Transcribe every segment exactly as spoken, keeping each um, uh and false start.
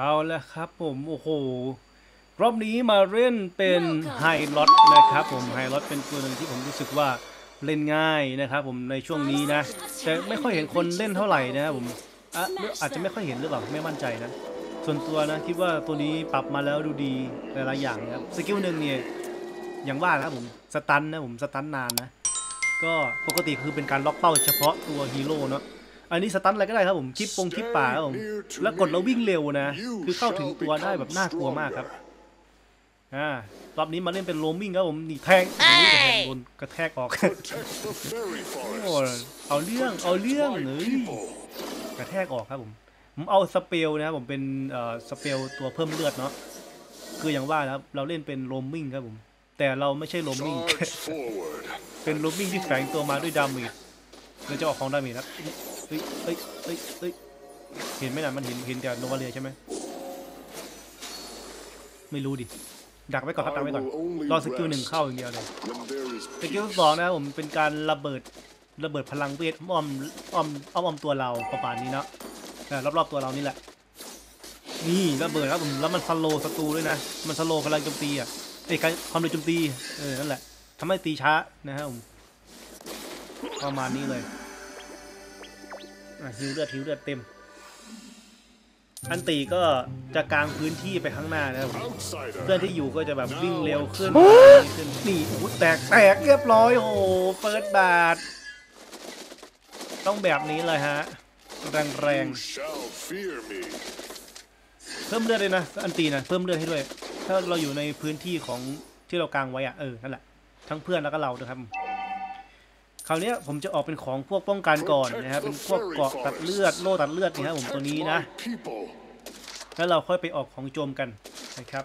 เอาแล้วครับผมโอ้โหรอบนี้มาเล่นเป็นไฮลอตนะครับผมไฮลอตเป็นตัวหนึ่งที่ผมรู้สึกว่าเล่นง่ายนะครับผมในช่วงนี้นะแต่ไม่ค่อยเห็นคนเล่นเท่าไหร่นะครับผมอ่ะอาจจะไม่ค่อยเห็นหรือเปล่าไม่มั่นใจนะส่วนตัวนะคิดว่าตัวนี้ปรับมาแล้วดูดีหลายๆอย่างนะครับสกิลหนึ่งเนี่ยอย่างว่านะครับผมสตันนะผมสตันนานนะก็ปกติคือเป็นการล็อกเป้าเฉพาะตัวฮีโร่เนาะอันนี้สตันอะไรก็ได้ครับผมคลิปปงคลิปป่าครับผมแล้วกดแล้ววิ่งเร็วนะคือเข้าถึงตัวได้แบบน่ากลัวมากครับอ่ารอบนี้มาเล่นเป็นโรมมิ่งครับผมนี่แทงโอ้ยแทงโดนกระแทกออกโอ้เอาเรื่องเอาเรื่องเลยกระแทกออกครับผมผมเอาสเปลนะครับผมเป็นเอ่อสเปลตัวเพิ่มเลือดเนาะคืออย่างว่านะครับเราเล่นเป็นโรมมิ่งครับผมแต่เราไม่ใช่โรมมิ่งเป็นโรมมิ่งที่แฝงตัวมาด้วยดาเมจเราจะออกของดาเมจครับเฮ้ยเฮ้ยเฮ้ยเฮ้ยเห็นไหมนะมันเห็นเห็นแต่โนวาเลียใช่ไหมไม่รู้ดิดักไว้ก่อนครับดักไว้ก่อนรอสกิลหนึ่งเข้าอย่างเดียวเลยสกิลสองนะครับผมเป็นการระเบิดระเบิดพลังเวทอ้อมอ้อมอ้อมอ้อมตัวเราประมาณนี้เนาะรอบๆตัวเรานี่แหละนี่ระเบิดครับผมแล้วมันสโลศัตรูด้วยนะมันสโลพลังโจมตีอ่ะไอ้การความเร็วโจมตีเออนั่นแหละทำให้ตีช้านะครับผมประมาณนี้เลยฮิวเลือดฮิวเลือดเต็มอันตีก็จะกางพื้นที่ไปข้างหน้านะครับเพื่อนที่อยู่ก็จะแบบวิ่งเร็วขึ้นขึ้นนี่แตกแตกเรียบร้อยโอ้โหเปิดบาทต้องแบบนี้เลยฮะแรงแรงเพิ่มเลือดเลยนะอันตีนะเพิ่มเลือดให้ด้วยถ้าเราอยู่ในพื้นที่ของที่เรากางไว้อะเออนั่นแหละทั้งเพื่อนแล้วก็เราด้วยครับคราวนี้ผมจะออกเป็นของพวกป้องกันก่อนนะครับเป็นพวกเกาะตัดเลือดโล่ตัดเลือดนี่ครับผมตัวนี้นะแล้วเราค่อยไปออกของโจมกันนะครับ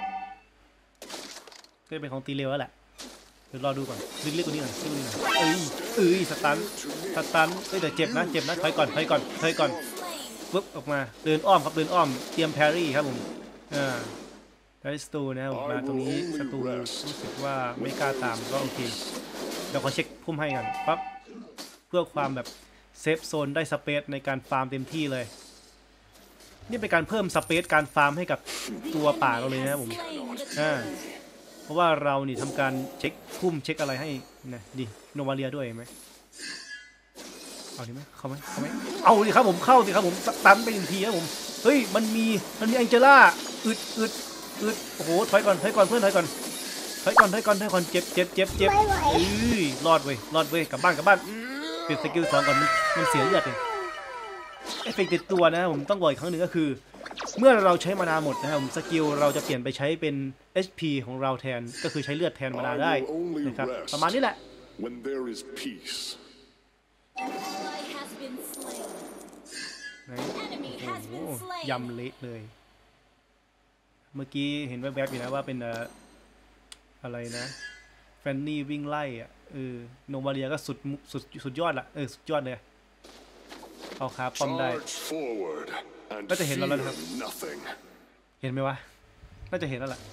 ก็เป็นของตีเร็วแล้วแหละเดี๋ยวรอดูก่อนลึกๆกว่านี้หน่อยลึกๆหน่อยเอ้ยเอ้ยสตันสตันเอ้ยแต่เจ็บนะเจ็บนะถอยก่อนถอยก่อนถอยก่อนปุ๊บออกมาเดินอ้อมครับเดินอ้อมเตรียมแพรี่ครับผมอ่าได้สตูนะครับมาตรงนี้สตูรู้สึกว่าไม่กล้าตามก็โอเคเดี๋ยวขอเช็คพุ่มให้กันปั๊บเพื่อความแบบเซฟโซนได้สเปซในการฟาร์มเต็มที่เลยนี่เป็นการเพิ่มสเปซการฟาร์มให้กับตัวป่าเราเลยนะครับผมอ่าเพราะว่าเรานี่ทำการเช็คพุ่มเช็คอะไรให้นะดิโนวาเลียด้วยไหมเอาดิไหมเข้าไหมเข้าไหมเอาดิครับผมเข้าสิครับผมตันไปหนึ่งทีครับผมเฮ้ยมันมีมันมีแองเจล่าอึดอึดอึดโอ้โหถอยก่อนถอยก่อนเพื่อนถอยก่อนถอยก่อนถอยก่อนถอยก่อนเจ็บเจ็บเจ็บเจ็บเอ้ยรอดเว้ยรอดเว้ยกลับบ้านกลับบ้านเปลี่ยนสกิลสองก่อนมันมันเสียเลือดเลยเอฟเฟกต์ติดตัวนะผมต้องบอกอีกครั้งหนึ่งก็คือเมื่อเราใช้มานาหมดนะครับสกิลเราจะเปลี่ยนไปใช้เป็น เอช พี ของเราแทนก็คือใช้เลือดแทนมานาได้นะครับประมาณนี้แหละยำเละเลยเมื่อกี้เห็นแวบๆอยู่นะว่าเป็นอะไรนะแฟนนี่วิ่งไล่อ่ะเออโนวาเลียก็สุดสุดสุดยอดละเออสุดยอดเลยเอาขาป้อมได้น่าจะเห็นแล้วนะครับเห็นไหมวะน่าจะเห็นแล้วแหละ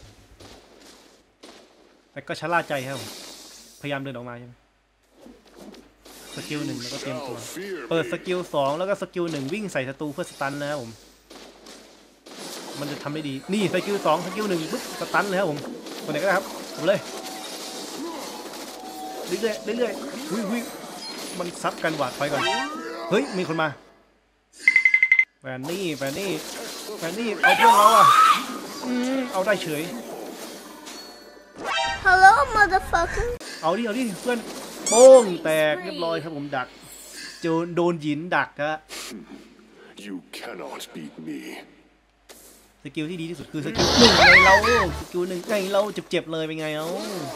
แต่ก็ชะล่าใจครับพยายามเดินออกมาใช่ไหมสกิลหนึ่งแล้วก็เตรียมตัวเปิดสกิลสองแล้วก็สกิลหนึ่งวิ่งใส่ศัตรูเพื่อสตันนะครับผมมันจะทำได้ดีนี่สกิลสองสกิลหนึ่งปุ๊บสตันเลยครับผมตัวไหนก็ได้ครับผมเลยเรื่อยๆเรื่อยๆหุ้ยหุ้ยมันซับกันหวาดไฟก่อนเฮ้ยมีคนมาแฟนนี่แฟนนี่แฟนนี่เอาเพื่อนเราอ่ะอืมเอาได้เฉย Hello motherfucker เอาดิเอาดิเพื่อนโป้งแตกเรียบร้อยครับผมดักโจนโดนหยินดักฮะสกิลที่ดีที่สุดคือสกิลหนึ่งในเราสกิลหนึ่งในเราเจ็บๆเลยเป็นไงเอ้า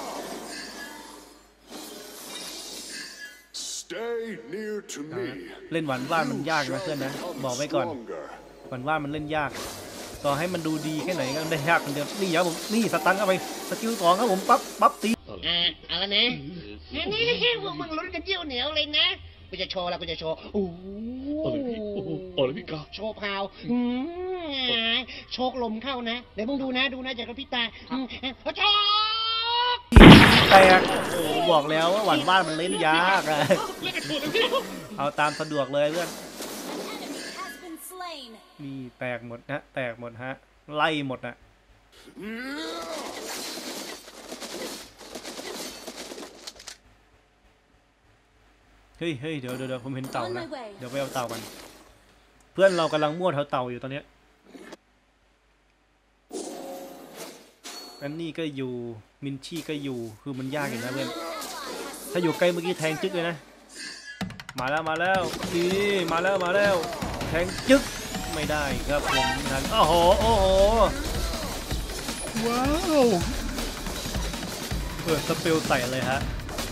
เล่นหวานว่านมันยากนะเพื่อนนะบอกไว้ก่อนหวานว่านมันเล่นยากต่อให้มันดูดีแค่ไหนก็ได้ยากคนเดียวนี่ครับผมนี่สตันเข้าไปสกิลสองครับผมปั๊บปั๊บตีอ่าเอาละนะนี่นี่พวกมึงลุ้นกันเยี่ยวเหนียวเลยนะกูจะโชว์แล้วกูจะโชว์โอ้โหโอ้ยพี่กาโชว์พาวโชกลมเข้านะเดี๋ยวมึงดูนะดูนะจากกระพริบตาโชกแตกโอ้บอกแล้วว่าหวานบ้านมันเล่นยากอะเอาตามสะดวกเลยเพื่อนนี่แตกหมดนะแตกหมดฮะไล่หมดนะเฮ้ยเฮ้ยเดี๋ยวเดี๋ยวผมเห็นเต่านะเดี๋ยวไปเอาเต่ากันเพื่อนเรากำลังมั่วแถวเต่าอยู่ตอนนี้อันนี้ก็อยู่มินชี่ก็อยู่คือมันยากอยู่นะเพื่อนถ้าอยู่ใกล้เมื่อกี้แทงจึ๊กเลยนะมาแล้วมาแล้วนี่มาแล้วมาแล้วแทงจึ๊กไม่ได้ครับผมทันโอ้โหโอ้โหว้าวเปิดสเปลใส่เลยฮะ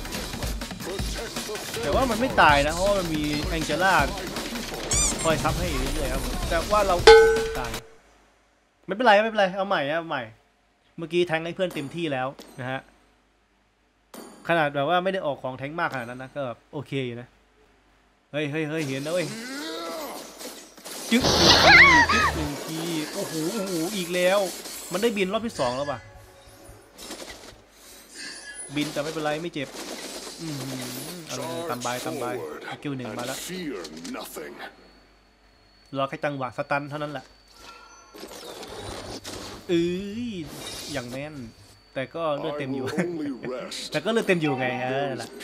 แต่ว่ามันไม่ตายนะเพราะว่ามันมีแองเจล่าคอยทับให้เรื่อยๆครับแต่ว่าเราตายไม่เป็นไรไม่เป็นไรเอาใหม่เอาใหม่เมื่อกี้แทงให้เพื่อนเต็มที่แล้วนะฮะขนาดแบบว่าไม่ได้ออกของแทงมากขนาดนั้นนะก็แบบโอเคอยู่นะเฮ้ยเฮ้ยเฮ้ยเห็นนะเว้ยจึ๊กหนึ่งทีจึ๊กหนึ่งทีโอ้โหโอ้โหอีกแล้วมันได้บินรอบที่สองแล้วป่ะบินแต่ไม่เป็นไรไม่เจ็บอืมอะไรตามบายตามบายสกิลหนึ่งมาแล้วรอแค่จังหวะสตันเท่านั้นแหละเอ้ยอย่างแม่นแต่ก็เลือดเต็มอยู่ แต่ก็เลือดเต็มอยู่ไงเออล่ะ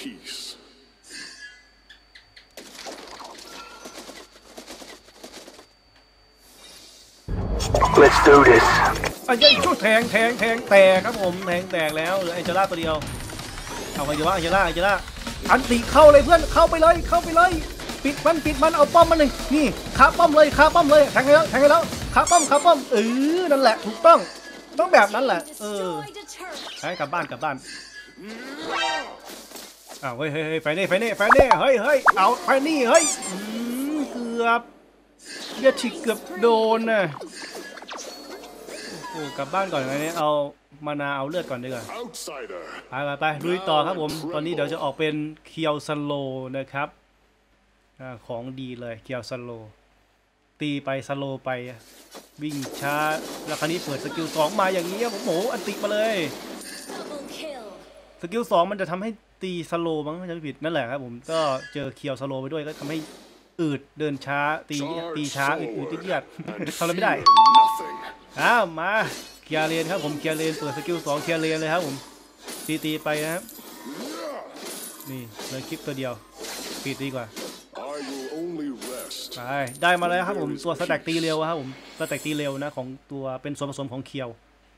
Let's do this อันนี้ชุดแทงแทงแทงแตกครับผมแทงแตกแล้วเหลือไอเจล่าตัวเดียวเอาไปเจล่าไอเจล่าไอเจล่าอันตีเข้าเลยเพื่อนเข้าไปเลยเข้าไปเลยปิดมันปิดมันเอาป้อมมันหนึ่งนี่คาป้อมเลยคาป้อมเลยแทงให้แล้วแทงให้แล้วคาป้อมคาป้อมเออนั่นแหละถูกต้องต้องแบบนั้นแหละเออให้กลับบ้านกลับบ้านอ้าวเฮ้ยเฮ้ยไฟเน่ไฟเน่ไฟเน่เฮ้ยเฮ้ยเอาไฟนี่เฮ้ยเกือบเลือดฉีกเกือบโดนน่ะโอ้กลับบ้านก่อนไงเนี่ยเอามานาเอาเลือดก่อนดีกว่าไปไปไปลุยต่อครับผมตอนนี้เดี๋ยวจะออกเป็นเคียวสโลนะครับของดีเลยเคียวสโลตีไปสโลไปวิ่งช้าแล้วคราวนี้เปิดสกิลสองมาอย่างนี้ผมโหอันติมาเลยสกิลสองมันจะทำให้ตีสโลมั้งไม่ใช่ผิดนั่นแหละครับผมก็เจอเคียวสโลไปด้วยก็ทำให้อืดเดินช้าตีตีช้าอืดอืดยืดยืดทำอะไรไม่ได้อ้าวมาเคียร์เลนครับผมเคียร์เลนเปิดสกิลสองเคียร์เลนเลยครับผมตีตีไปนะครับนี่เลยคลิปตัวเดียวปิดดีกว่าไปได้มาแล้วครับผมตัวสแต็กตีเร็วครับผมสแต็กตีเร็วนะของตัวเป็นส่วนผสมของเคียว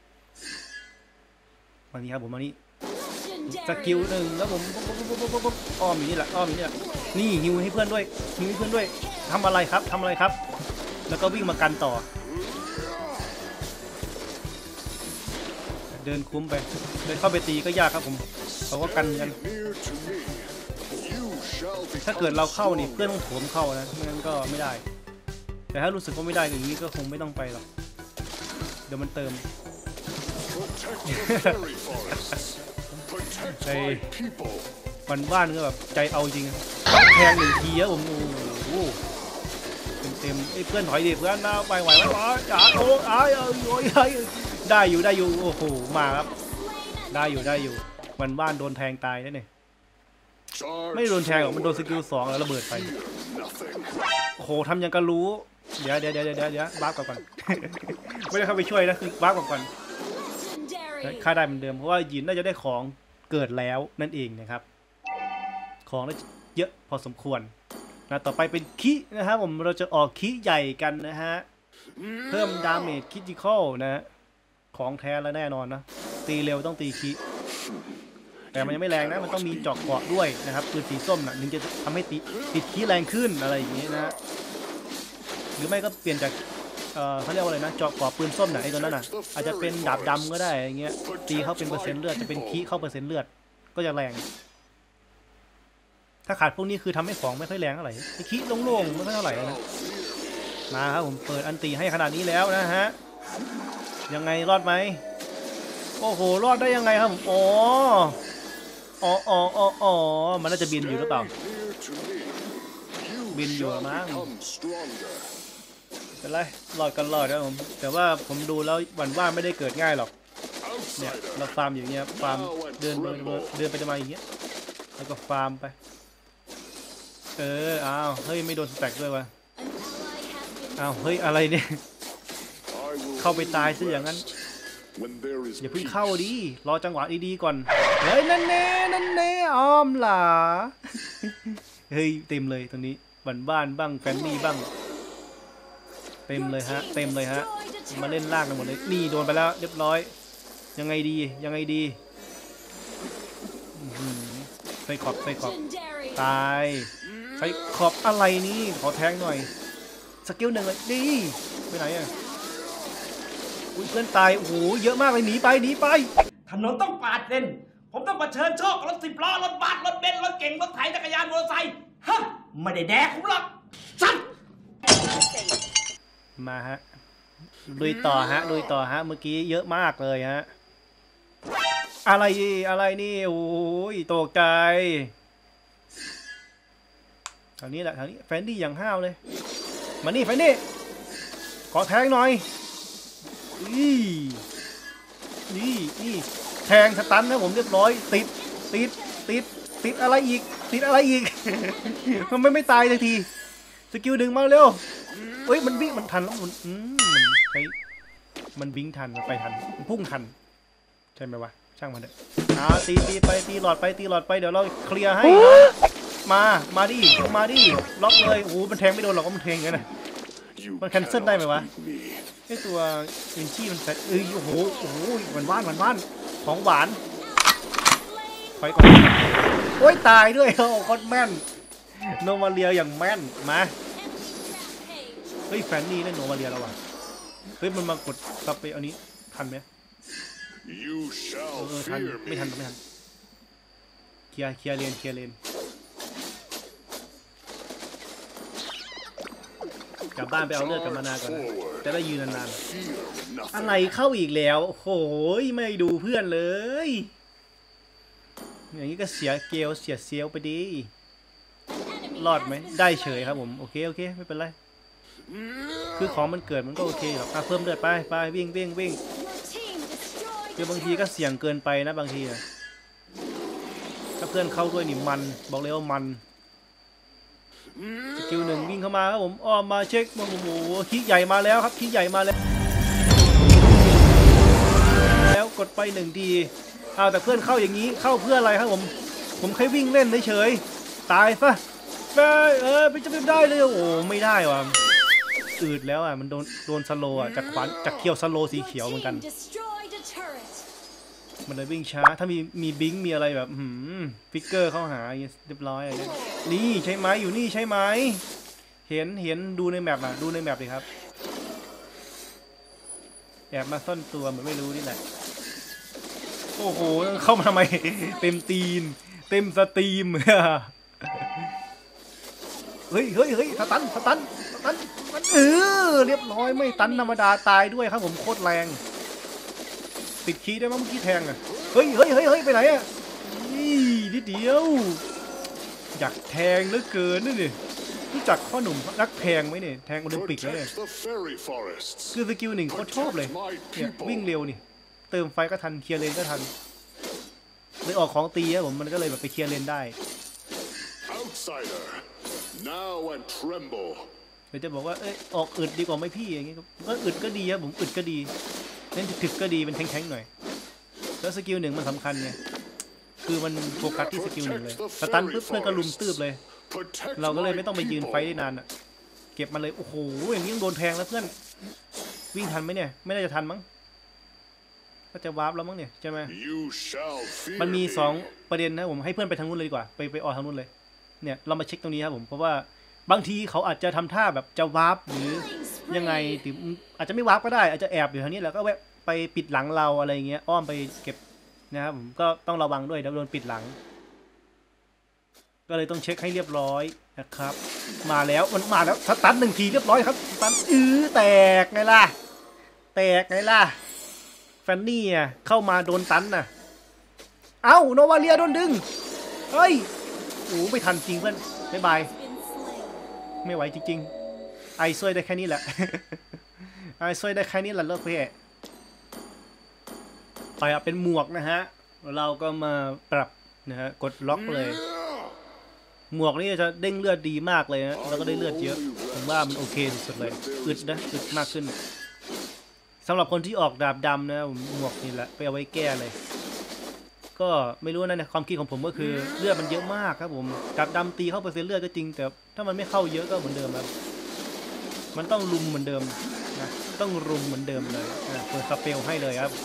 วันนี้ครับผมวันนี้สกิลหนึ่งแล้วผมอ้อมอยู่นี่แหละอ้อมอยู่นี่แหละนี่ฮิวให้เพื่อนด้วยฮิวให้เพื่อนด้วยทำอะไรครับทำอะไรครับแล้วก็วิ่งมากันต่อเดินคุ้มไปเดินเข้าไปตีก็ยากครับผมเขาก็กันกันถ้าเกิดเราเข้านี่เพื่อนต้องโถมเข้านะไม่งั้นก็ไม่ได้แต่ถ้ารู้สึกว่าไม่ได้อย่างนี้ก็คงไม่ต้องไปหรอกเดี๋ยวมันเติมใจวันว่านก็แบบใจเอาจริงต้องแทงหนึ่งทีอะผมโอ้โหเต็มเต็มไอ้เพื่อนถอยดิเพื่อนนะไปไหวไหมวะจ๋าโอ้ยโอ้ยได้อยู่ได้อยู่โอ้โหมาครับได้อยู่ได้อยู่วันว่านโดนแทงตายแน่เนี่ยไม่โดนแทงหรอกมันโดนสกิลสองแล้วระเบิดไปโอ้โหทำยังก็รู้เดี๋ยวเดี๋ยวเดี๋ยวเดี๋ยวเดี๋ยวบ้าก่อนก่อนไม่ได้เข้าไปช่วยนะคือบ้าก่อนก่อนค่าได้เหมือนเดิมเพราะว่ายินน่าจะได้ของเกิดแล้วนั่นเองนะครับของน่าจะเยอะพอสมควรนะต่อไปเป็นคินะครับผมเราจะออกคิใหญ่กันนะฮะเพิ่มดาเมจคิติคอลนะของแท้แล้วแน่นอนนะตีเร็วต้องตีคิแต่มันยังไม่แรงนะมันต้องมีเจาะเกาะด้วยนะครับปืนสีส้มนะถึงจะทำให้ติดติดคิแรงขึ้นอะไรอย่างนี้นะหรือไม่ก็เปลี่ยนจากเอ่อเขาเรียกว่าอะไรนะเจาะเกาะปืนส้มนะไอ้ตัวนั้นน่ะอาจจะเป็นดาบดำก็ได้อย่างเงี้ยตีเข้าเป็นเปอร์เซ็นต์เลือดจะเป็นคิเข้าเปอร์เซ็นต์เลือดก็จะแรงถ้าขาดพวกนี้คือทำให้ของไม่ค่อยแรงเท่าไหร่คิโล่งๆไม่ค่อยเท่าไหร่นะมาครับผมเปิดอันตีให้ขนาดนี้แล้วนะฮะยังไงรอดไหมโอ้โหรอดได้ยังไงครับผมอ๋ออ๋ออ๋ออ๋ออ๋อมันน่าจะบินอยู่หรือเปล่าบินอยู่มั้งเป็นไรรอดกันรอดนะผมแต่ว่าผมดูแล้ววันว่าไม่ได้เกิดง่ายหรอกเนี่ยเราฟาร์มอย่างเงี้ยฟาร์มเดินไปเดินไปจะมาอย่างเงี้ยแล้วก็ฟาร์มไปเอออ้าวเฮ้ยไม่โดนสแต็กด้วยวะอ้าวเฮ้ยอะไรเนี่ยเข้าไปตายซะอย่างนั้นอย่าเพิ่งเข้าดิรอจังหวะดีๆก่อนเฮ้ยนั่นแน่นั่นแน่อ้อมหล่าเฮ้ยเต็มเลยตรงนี้บ้านบ้านบ้างแฟนนี่บ้างเต็มเลยฮะเต็มเลยฮะมาเล่นล่างกันหมดเลยนี่โดนไปแล้วเรียบร้อยยังไงดียังไงดีใส่ขอบใส่ขอบตายใส่ขอบอะไรนี่ขอแทงหน่อยสกิลหนึ่งเลยดีไปไหนอ่ะอุ้ยเพื่อนตายโอ้โหเยอะมากเลยหนีไปหนีไปถนนต้องปาดเลนผมต้องเผชิญโชครถสิบล้อรถบัสรถเบนซ์รถเก๋งรถไถจักรยานมอเตอร์ไซค์ฮะไม่ได้แดกผมหรอกสัตว์มาฮะลุยต่อฮะลุยต่อฮะเมื่อกี้เยอะมากเลยฮะอะไรอะไรนี่โอ้ยตกใจแถวนี้แหละแถวนี้แฟนดี้อย่างห้าวเลยมานี่แฟนดี้ขอแทงหน่อยนี่นี่นี่แทงสตันนะผมเรียบร้อยติดติดติดติดอะไรอีกติดอะไรอีก มันไม่ไม่ตายเลยทีสกิลดึงมาเร็วเฮ้ยมันวิ่งมันทันแล้วมันอืมมันไปมันวิ่งทันมันไปทันมันพุ่งทันใช่ไหมวะช่างมันเถอะอ่าตีตีไปตีหลอดไปตีหลอดไปเดี๋ยวเราเคลียร์ให้มามาดิมาดิล็อกเลยโอ้โหมันแทงไม่โดนหรอกมันแทงอย่างนั้นนะมันแคนเซิลได้ไหมวะไอตัวเอนจี้มันแฟเอ้ยโอ้โหโอ้โหหวานหวานหวานหวานของหวานถอยก่อนโอ้ยตายด้วยโอ้โคตรแม่นโนมาเรียอย่างแม่นมาเฮ้ยแฟนนี่เล่นโนมาเรียแล้วว่ะเฮ้ยมันมากดซับไปอันนี้ทันไหมเออทันไม่ทันไม่ทันเคลียร์เคลียร์เลนเคลียร์เลนกลับบ้านไปเอาเลือดกับมานาก่อนนะจะได้ยืนนานๆอะไรเข้าอีกแล้วโอ้โหไม่ดูเพื่อนเลยอย่างนี้ก็เสียเกลเสียเซียวไปดีรอดไหมได้เฉยครับผมโอเคโอเคไม่เป็นไรคือของมันเกิดมันก็โอเคหรอกเพิ่มเลือดไปไปวิ่งวิ่งวิ่งคือบางทีก็เสี่ยงเกินไปนะบางทีนะถ้าเพื่อนเข้าด้วยนี่มันบอกเลยว่ามันสกิลหนึ่งวิ่งเข้ามาครับผมอ้อมมาเช็คโอ้โหขี้ใหญ่มาแล้วครับขี้ใหญ่มาแล้วแล้วกดไปหนึ่งทีเอาแต่เพื่อนเข้าอย่างนี้เข้าเพื่ออะไรครับผมผมแค่วิ่งเล่นเฉยๆตายซะไปเออไปจะไม่ได้เลยโอ้ไม่ได้ว่ะอืดแล้วอ่ะมันโดนโดนสโลอ่ะจากขวานจากเขียวสโลสีเขียวเหมือนกันมันเลยวิ่งช้าถ้ามีมีบิงมีอะไรแบบหืมฟิกเกอร์เข้าหาเรียบร้อยอะไรนี่ใช่ไหมอยู่นี่ใช่ไหมเห็นเห็นดูในแมปอ่ะดูในแมปเลยครับแอบมาซ่อนตัวเหมือนไม่รู้นี่แหละโอ้โหเข้ามาทำไมเต็มตีนเต็มสตรีมเฮ้ยเฮ้ยเฮ้ยสตันสตันสตันมันเออเรียบร้อยไม่ตันธรรมดาตายด้วยครับผมโคตรแรงติดคีย์ได้มั้งเมื่อกี้แทงอ่ะเฮ้ยเฮ้ยเฮ้ยเฮ้ยไปไหนอ่ะนี่นิดเดียวอยากแทงเหลือเกินนี่นี่รู้จักข้อหนุ่มรักแทงไหมเนี่ยแทงโอลิมปิกแล้วเนี่ยคือสกิลหนึ่งเขาชอบเลยเนี่ยวิ่งเร็วนี่เติมไฟก็ทันเคลียร์เลนก็ทันเลยออกของตีอะผมมันก็เลยแบบไปเคลียร์เลนได้เดี๋ยวจะบอกว่าเอ้ยออกอึดดีกว่าไหมพี่อย่างเงี้ยก็อึดก็ดีครับผมอึดก็ดีเล่นถึกๆก็ดีเป็นแข็งๆหน่อยแล้วสกิลหนึ่งมันสำคัญไงคือมันโฟกัสที่สกิลหนึ่งเลยสตันปุ๊บเพื่อนก็ลุมตืบเลยเราก็เลยไม่ต้องไปยืนไฟได้นานอ่ะเก็บมาเลยโอ้โหอย่างนี้ยังโดนแทงแล้วเพื่อนวิ่งทันไหมเนี่ยไม่น่าจะทันมั้งก็จะวาร์ปแล้วมั้งเนี่ยใช่ไหมมันมีสองประเด็นนะผมให้เพื่อนไปทางนู้นเลยดีกว่าไปไปออกทางนู้นเลยเนี่ยเรามาเช็คตรงนี้ครับผมเพราะว่าบางทีเขาอาจจะทำท่าแบบจะวาร์ปหรือยังไงถึงอาจจะไม่วาร์ปก็ได้อาจจะแอบอยู่ทางนี้แล้วก็แวะไปปิดหลังเราอะไรเงี้ยอ้อมไปเก็บนะครับผมก็ต้องระวังด้วยเดี๋ยวโดนปิดหลังก็เลยต้องเช็คให้เรียบร้อยนะครับมาแล้วมันมาแล้วสตันหนึ่งทีเรียบร้อยครับสตันอื้อแตกไงล่ะแตกไงล่ะแฟนนี่อ่ะเข้ามาโดนตันน่ะเอ้าโนวาเลียโดนดึงเฮ้ยโอ้ไม่ทันจริงเพื่อนบ๊ายบายไม่ไหวจริงๆไอช่วยได้แค่นี้แหละไอช่วยได้แค่นี้แหละเลิกเพ่ไปอ่ะเป็นหมวกนะฮะเราก็มาปรับนะฮะกดล็อกเลยหมวกนี่จะเด้งเลือดดีมากเลยนะแล้วก็ได้เลือดเยอะอืมว่ามันโอเคสุดเลยอึดนะอึดมากขึ้นสำหรับคนที่ออกดาบดำนะหมวกนี่แหละไปเอาไว้แก้เลยก็ไม่รู้นะในความคิดของผมก็คือเลือดมันเยอะมากครับผมดาบดำตีเข้าเปอร์เซ็นต์เลือดก็จริงแต่ถ้ามันไม่เข้าเยอะก็เหมือนเดิมครับมันต้องรุมเหมือนเดิมนะต้องรุมเหมือนเดิมเลยนะเปิดสเปลให้เลยครับ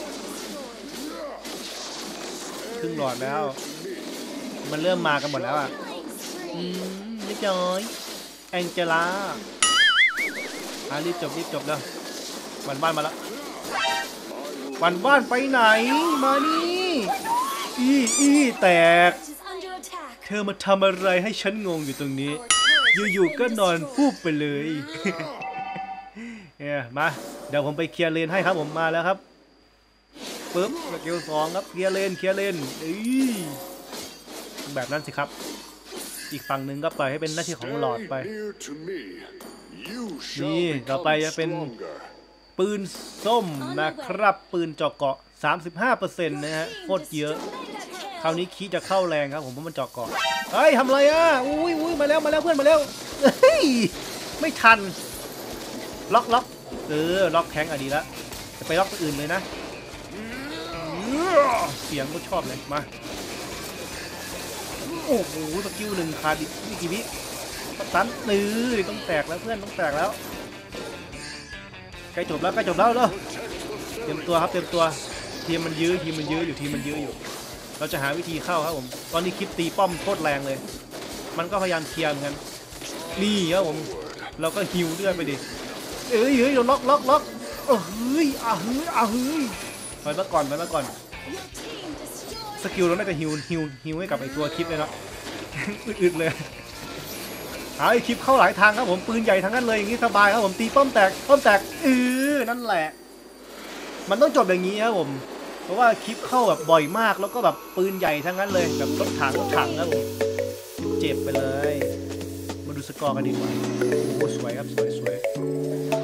ครึ่งหลอดแล้วมันเริ่มมากันหมดแล้วอ่ะอืมเรียบร้อยแองเจล่าอ่ะรีบจบรีบจบแล้ววันบ้านมาแล้ววันบ้านไปไหนมานี่อีอีแตกเธอมาทำอะไรให้ฉันงงอยู่ตรงนี้อยู่ๆก็นอนฟูบไปเลยเนี่ยมาเดี๋ยวผมไปเคลียร์เลนให้ครับผมมาแล้วครับปึ๊บสกิลสองครับเคลียร์เลนเคลียร์เลนแบบนั้นสิครับอีกฝั่งหนึ่งก็ปล่อยให้เป็นหน้าที่ของหลอดไปนี่ต่อไปจะเป็นปืนส้มนะครับปืนเจาะเกาะ สามสิบห้าเปอร์เซ็นต์ นะฮะโคตรเยอะคราวนี้คีจะเข้าแรงครับผมเพราะมันเจาะเกาะเฮ้ยทำไรอ่ะอุ้ยอุ้ยมาแล้วมาแล้วเพื่อนมาแล้วเฮ้ยไม่ทันล็อกล็อกเออล็อกแทงอ่ะดีแล้วจะไปล็อกตัวอื่นเลยนะเสียงก็ชอบเลยมาโอ้โหสกิลหนึ่งขาดอีกไม่กี่วิตันนื้อต้องแตกแล้วเพื่อนต้องแตกแล้วใกล้จบแล้วใกล้จบแล้วเลยเตรียมตัวครับเตรียมตัวทีมมันยื้อทีมมันยื้ออยู่ทีมมันยื้ออยู่เราจะหาวิธีเข้าครับผมตอนนี้คลิปตีป้อมโคตรแรงเลยมันก็พยายามเคลียร์เหมือนกันนี่ครับผมเราก็ฮิวเลือดไปดิเอ้ยเฮ้ยเราล็อกล็อกล็อกเฮ้ยอ่ะเฮ้ยอ่ะเฮ้ยไปมาก่อนไปมาก่อนสกิลเราน่าจะฮิวฮิวฮิวให้กับไอตัวคลิปเลยเนาะอึดๆเลยหาไอคลิปเข้าหลายทางครับผมปืนใหญ่ทั้งนั้นเลยอย่างนี้สบายครับผมตีป้อมแตกป้อมแตกเออนั่นแหละมันต้องจบอย่างนี้ครับผมเพราะว่าคลิปเข้าแบบบ่อยมากแล้วก็แบบปืนใหญ่ทั้งนั้นเลยแบบรถถังรถถังครับผมเจ็บไปเลยมาดูสกอร์กันดีกว่าโอ้โหสวยครับสวยสวย